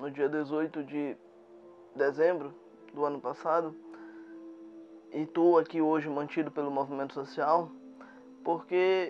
no dia 18 de dezembro do ano passado, e estou aqui hoje mantido pelo movimento social, porque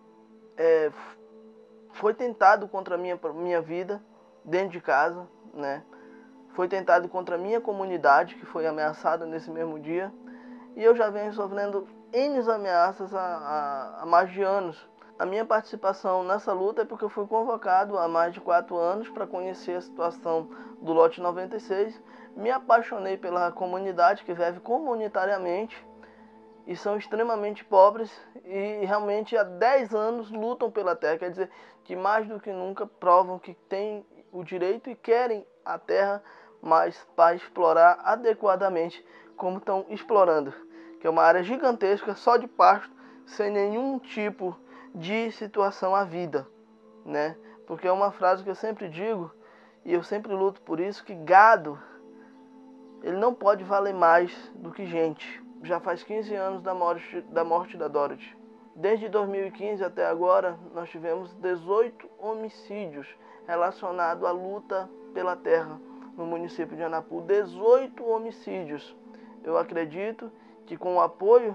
foi tentado contra a minha vida dentro de casa, né? Foi tentado contra a minha comunidade, que foi ameaçada nesse mesmo dia, e eu já venho sofrendo N ameaças há mais de anos. A minha participação nessa luta é porque eu fui convocado há mais de 4 anos para conhecer a situação do lote 96. Me apaixonei pela comunidade que vive comunitariamente e são extremamente pobres e realmente há 10 anos lutam pela terra. Quer dizer que mais do que nunca provam que têm o direito e querem a terra, mas para explorar adequadamente como estão explorando, que é uma área gigantesca só de pasto, sem nenhum tipo de situação à vida, né? Porque é uma frase que eu sempre digo, e eu sempre luto por isso, que gado, ele não pode valer mais do que gente. Já faz 15 anos da morte da Dorothy. Desde 2015 até agora, nós tivemos 18 homicídios relacionados à luta pela terra no município de Anapu. 18 homicídios. Eu acredito que com o apoio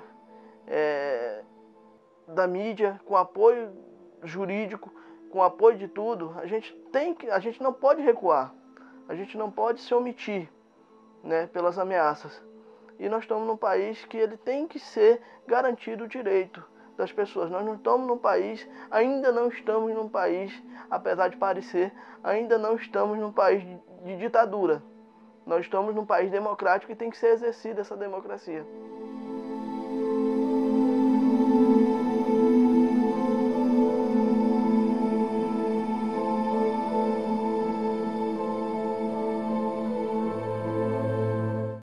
da mídia, com apoio jurídico, com apoio de tudo, a gente não pode recuar, a gente não pode se omitir, né, pelas ameaças. E nós estamos num país que ele tem que ser garantido o direito das pessoas. Nós não estamos num país, ainda não estamos num país, apesar de parecer, ainda não estamos num país de ditadura. Nós estamos num país democrático e tem que ser exercida essa democracia.